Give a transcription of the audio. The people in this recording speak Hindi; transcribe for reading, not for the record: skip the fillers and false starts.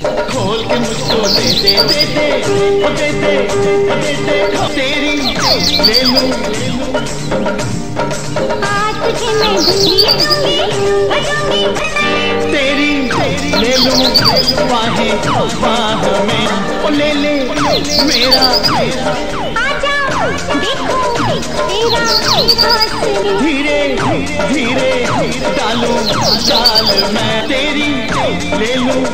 खोल के मुझको दे दे दे दे ओ दे दे ओ दे दे तेरी ले लूं आज तुझे मैं दूंगी तेरी ले लूं बाहें बाह में ओ ले ले मेरा आजा देखो तेरा हौसला धीरे धीरे डालूं चाल मैं तेरी ले लूं।